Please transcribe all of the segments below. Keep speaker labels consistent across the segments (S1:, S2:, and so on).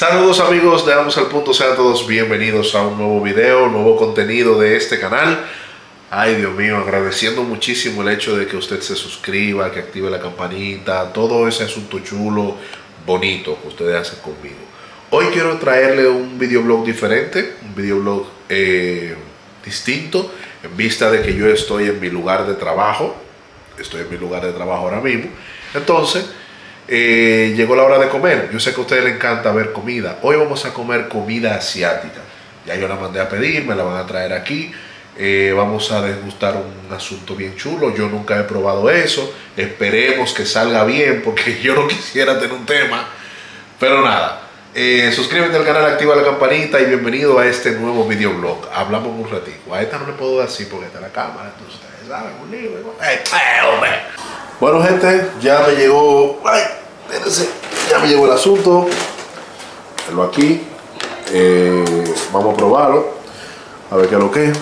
S1: Saludos amigos, damos al punto, sean todos bienvenidos a un nuevo video, nuevo contenido de este canal. Ay Dios mío, agradeciendo muchísimo el hecho de que usted se suscriba, que active la campanita, todo ese asunto chulo, bonito que ustedes hacen conmigo. Hoy quiero traerle un videoblog diferente, un videoblog distinto, en vista de que yo estoy en mi lugar de trabajo. Estoy en mi lugar de trabajo ahora mismo. Entonces, llegó la hora de comer. Yo sé que a ustedes les encanta ver comida. Hoy vamos a comer comida asiática. Ya yo la mandé a pedir, me la van a traer aquí. Vamos a degustar un asunto bien chulo. Yo nunca he probado eso. Esperemos que salga bien, porque yo no quisiera tener un tema. Pero nada, suscríbete al canal, activa la campanita y bienvenido a este nuevo videoblog. Hablamos un ratito. A esta no le puedo decir porque está la cámara, entonces ustedes saben, un libro. Hombre. Bueno gente, ya me llegó, ya me llegó el asunto. Tenlo aquí. Vamos a probarlo, a ver qué es lo que es.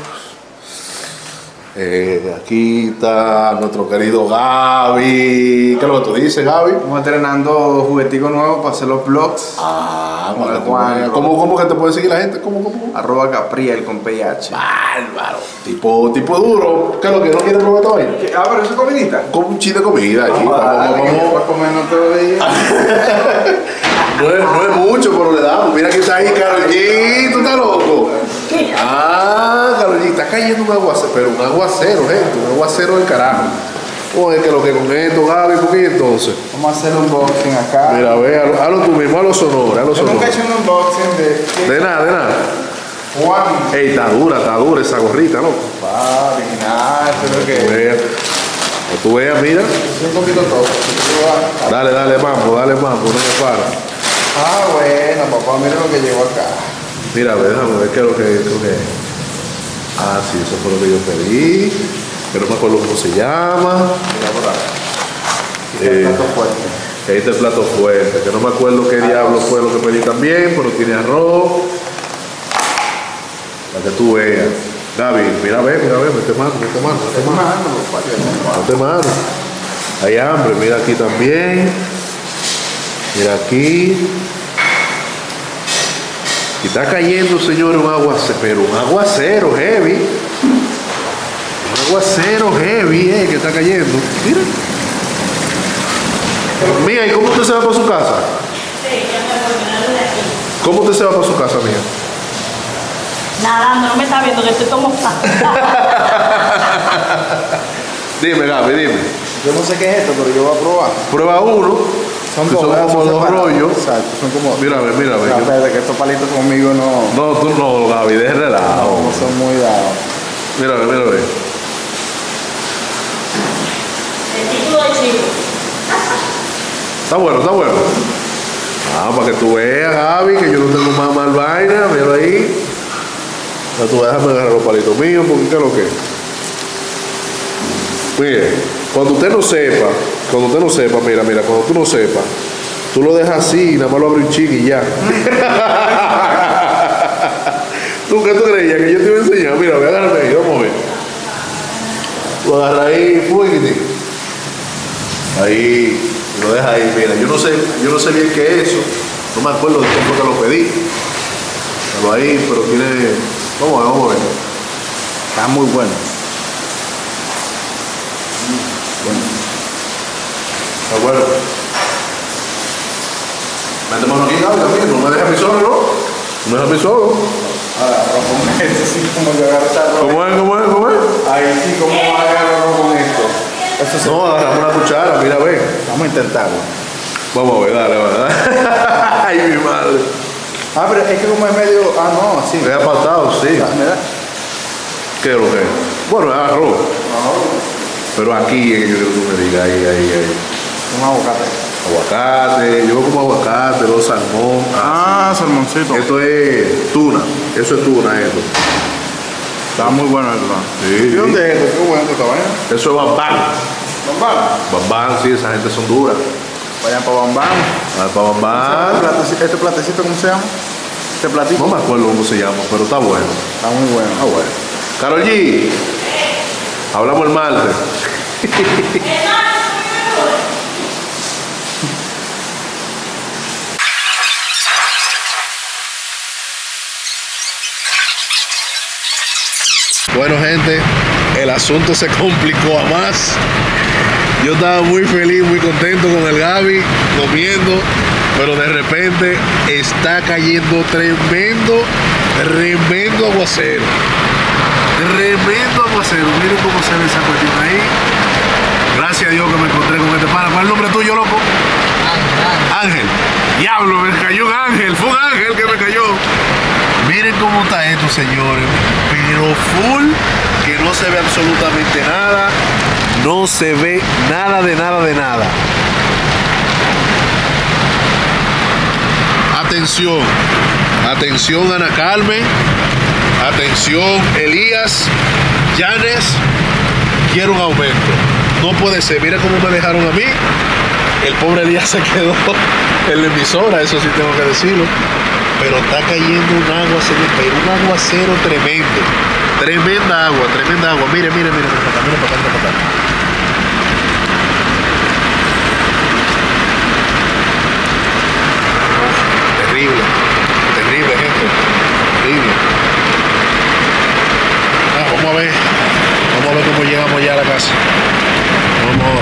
S1: Aquí está nuestro querido Gaby. ¿Qué es lo que tú dices, Gaby?
S2: Estamos estrenando juguetico nuevo para hacer los vlogs.
S1: ¿Cómo que te puede seguir la gente? ¿Cómo?
S2: @Gabriel con PH.
S1: Bárbaro. Tipo duro. ¿Qué es lo que no quiere probar todavía?
S2: Pero eso es comidita.
S1: Como un chiste de comida.
S2: Vamos a comernos todo el día.
S1: No es mucho, pero le damos. Mira que está ahí, Karol G. ¿Tú estás loco? Karol G, está cayendo un aguacero. Pero un aguacero, gente. Un aguacero del carajo. Oye, que lo que con esto, Gaby, ¿por qué entonces?
S2: Vamos a hacer un unboxing acá.
S1: Mira, ve, hazlo tú mismo, hazlo sonoro,
S2: Yo nunca he hecho un unboxing
S1: de nada.
S2: Juan.
S1: Ey, está dura esa gorrita, ¿no?
S2: Original, pero que...
S1: Tú veas, mira.
S2: Es un poquito todo.
S1: Dale mambo, no me para.
S2: Bueno, papá, mira lo que llegó acá.
S1: Mira, déjame ver qué es lo que es. Ah, sí, eso fue lo que yo pedí. Pero no me acuerdo cómo se llama.
S2: Mira por ahí. El plato fuerte.
S1: Este es el plato fuerte, que no me acuerdo qué diablo fue lo que pedí también, pero tiene arroz. Para que tú veas. Gaby, mira, mete mano. Hay hambre, mira aquí también. Mira aquí. Y está cayendo, señores, un aguacero, pero un aguacero heavy. Un aguacero heavy, que está cayendo. Mira. Mía, ¿y cómo usted se va para su casa?
S3: Sí, ya me voy de aquí.
S1: ¿Cómo usted se va para su casa, mía?
S3: Nada, no me está viendo que estoy como...
S1: Dime, Gaby, dime.
S2: Yo no sé qué es esto, pero yo voy a probar.
S1: Prueba uno.
S2: Son
S1: como dos rollos.
S2: Exacto, son como...
S1: Mira.
S2: Espérate, que estos palitos conmigo no...
S1: No, tú no, Gaby, de relajo.
S2: No son muy dados.
S1: Mira.
S3: El título de chivo.
S1: Está bueno. Para que tú veas, Gaby, que yo no tengo más mal vaina. Mira ahí. Ya tú déjame agarrar los palitos míos, porque ¿qué es lo que es? Mire, cuando usted no sepa, mira, cuando tú no sepas, tú lo dejas así y nada más lo abres un chiqui y ya. ¿Tú qué tú creías? Que yo te iba a enseñar. Mira, voy a agarrarme ahí, vamos a ver. Lo agarra ahí, fuerte. Ahí, lo deja ahí, mira. Yo no sé bien qué es eso. No me acuerdo de tiempo que lo pedí. Pero ahí, pero tiene... Vamos a ver.
S2: Está muy bueno.
S1: Está bueno. Mete mano aquí, Gaby, también. No me dejes a mí solo, ¿no? No me dejes a mí solo.
S2: Ahora, arroz con esto, sí, como que agarra esta arroz.
S1: ¿Cómo es?
S2: Ahí sí, ¿cómo agarra arroz con esto? Eso
S1: No, agarramos una cuchara, mira, ve.
S2: Vamos a intentarlo.
S1: Vamos a ver, dale. Ay, mi madre.
S2: Pero es que como es medio... no, sí.
S1: Es apartado, sí.
S2: Mira.
S1: ¿Qué es lo que es? Bueno, es arroz. Pero aquí es que yo quiero que tú me digas, ahí.
S2: Un aguacate.
S1: Aguacate, yo como aguacate, los salmón.
S2: Salmoncito.
S1: Esto es tuna. Eso es tuna, esto.
S2: Está muy bueno esto.
S1: Sí.
S2: ¿Y dónde es esto? Qué bueno esta vaina.
S1: Eso es bambán.
S2: ¿Bambán?
S1: Sí, esa gente son duras.
S2: Vayan para Bambán.
S1: Para bambán.
S2: ¿Este platecito cómo se llama? ¿Este platito?
S1: No me acuerdo cómo se llama, pero está bueno.
S2: Está muy bueno.
S1: Está bueno. Karol G, hablamos el martes. Bueno, gente, el asunto se complicó a más. Yo estaba muy feliz, muy contento con el Gaby, comiendo, pero de repente está cayendo tremendo aguacero. Tremendo aguacero. Miren cómo se ve esa cuestión ahí. Gracias a Dios que me encontré con este pana. ¿Cuál es el nombre tuyo, loco? Ángel. Diablo, me cayó un ángel. Fue un ángel que me cayó. Miren cómo está esto, señores. Pero full, que no se ve absolutamente nada. No se ve nada de nada de nada. Atención. Atención, Ana Carmen. Atención, Elías. Yanes. Quiero un aumento. No puede ser. Mira cómo me dejaron a mí. El pobre Elías se quedó en la emisora. Eso sí tengo que decirlo. Pero está cayendo un aguacero. Pero un aguacero tremendo. Tremenda agua. Mire. Mira para acá. Terrible, gente. Terrible. Vamos a ver cómo llegamos ya a la casa. Vamos.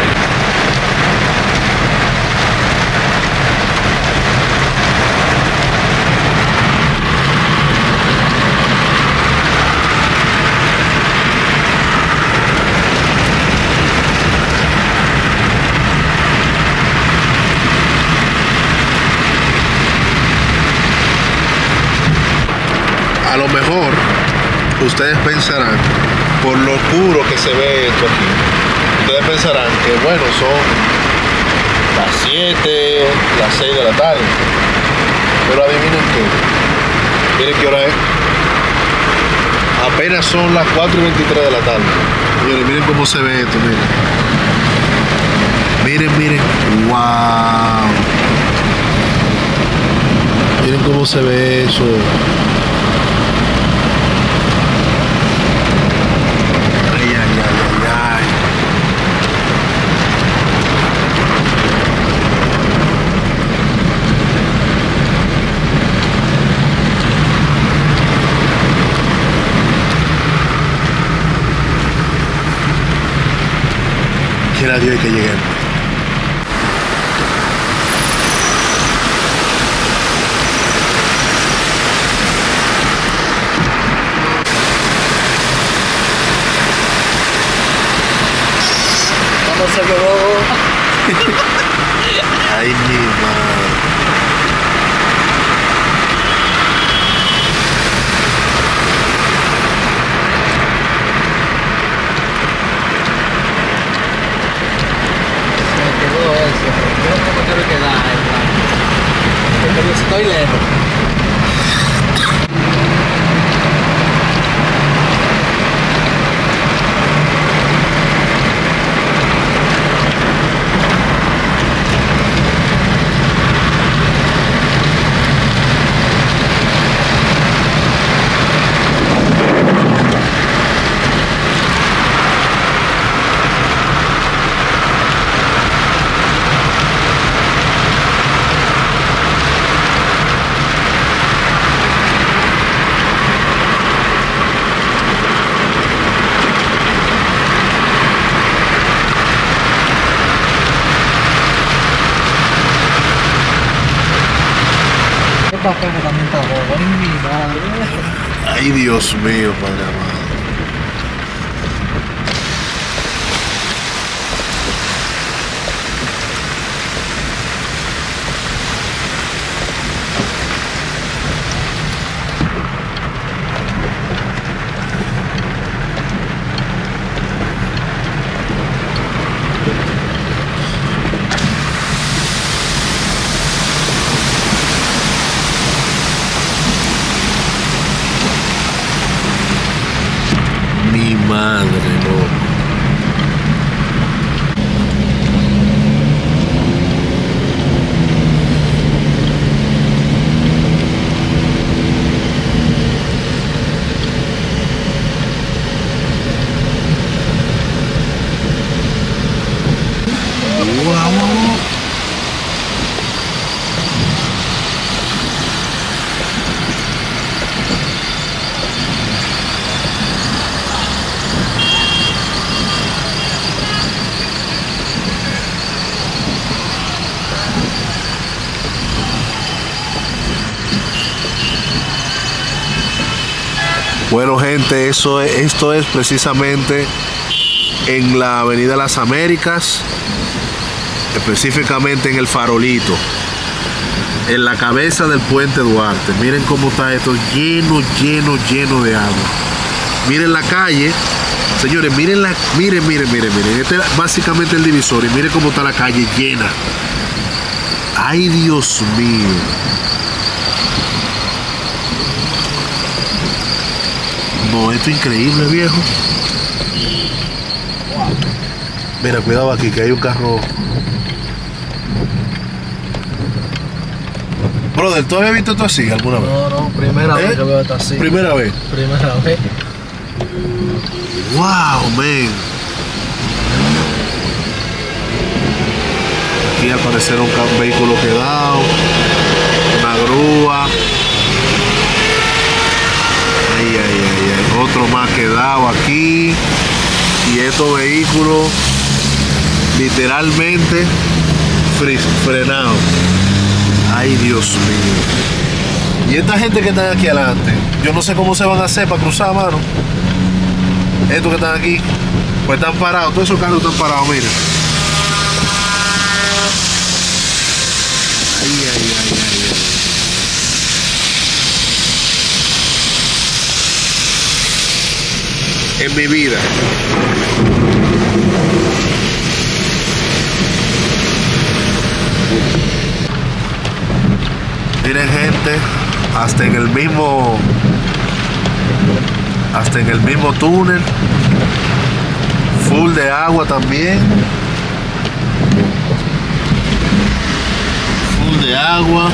S1: A lo mejor ustedes pensarán, por lo oscuro que se ve esto aquí, ustedes pensarán que bueno, son las 7, las 6 de la tarde. Pero adivinen qué. Miren qué hora es. Apenas son las 4:23 de la tarde. Miren cómo se ve esto, miren. Wow. Miren cómo se ve eso. Quiera Dios que lleguemos.
S2: ¿Cómo se quedó?
S1: Ay, mi madre.
S2: Estoy lejos. Esta pena también está boba. Ay, mi madre.
S1: Ay, Dios mío, Padre amado. Mi madre, no. Bueno, gente, esto es precisamente en la Avenida Las Américas, específicamente en el Farolito, en la cabeza del puente Duarte. Miren cómo está esto, lleno de agua. Miren la calle, señores, miren. Este es básicamente el divisor y miren cómo está la calle llena. Ay, Dios mío. No, esto es increíble, viejo. Mira, cuidado aquí, que hay un carro. Brother, ¿tú habías visto esto así alguna vez?
S2: No, primera vez que veo esto así.
S1: ¿Primera vez?
S2: Primera vez.
S1: Wow, man. Aquí aparecerá un vehículo quedado, una grúa. Ay. Otro más quedado aquí. Y estos vehículos literalmente frenados. Ay, Dios mío. Y esta gente que está aquí adelante, yo no sé cómo se van a hacer para cruzar, mano. Estos que están aquí, pues están parados. Todos esos carros están parados, miren. Ay. En mi vida. Miren, gente, hasta en el mismo túnel, full de agua también, full de agua.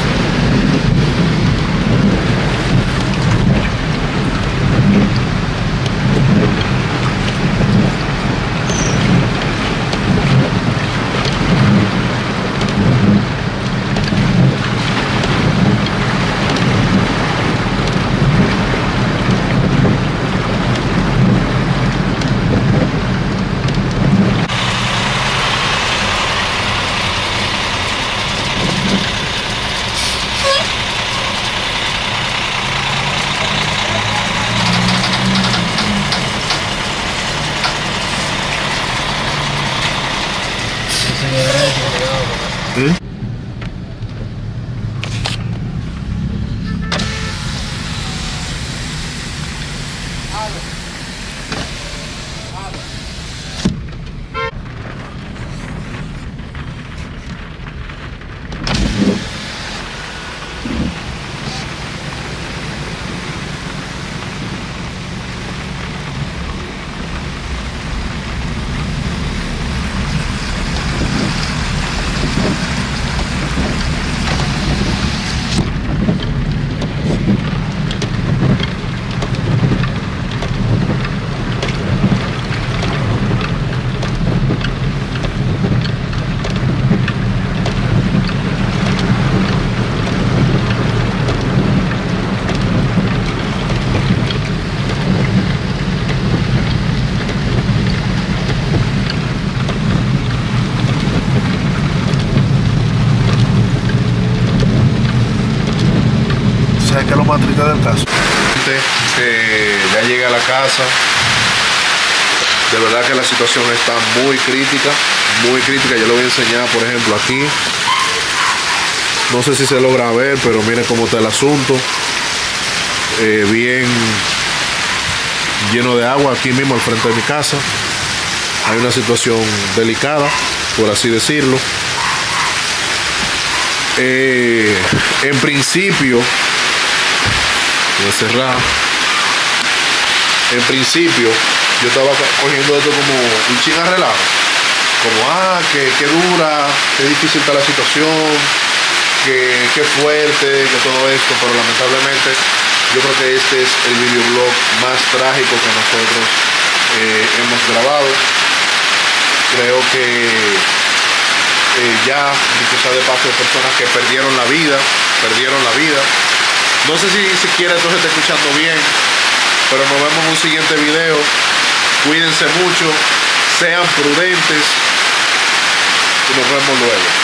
S1: ¿Eh? ¿Sabes qué es lo más triste del caso? Ya llegué a la casa. De verdad que la situación está muy crítica. Yo le voy a enseñar, por ejemplo, aquí. No sé si se logra ver, pero miren cómo está el asunto. Bien lleno de agua aquí mismo al frente de mi casa. Hay una situación delicada, por así decirlo. En principio, voy a cerrar. En principio, yo estaba cogiendo esto como un chin a relajo. Como, que dura, que difícil está la situación, que fuerte, que todo esto, pero lamentablemente yo creo que este es el videoblog más trágico que nosotros hemos grabado. Creo que ya, dicho sea de paso, hay personas que perdieron la vida. No sé si siquiera esto se está escuchando bien, pero nos vemos en un siguiente video. Cuídense mucho, sean prudentes y nos vemos luego.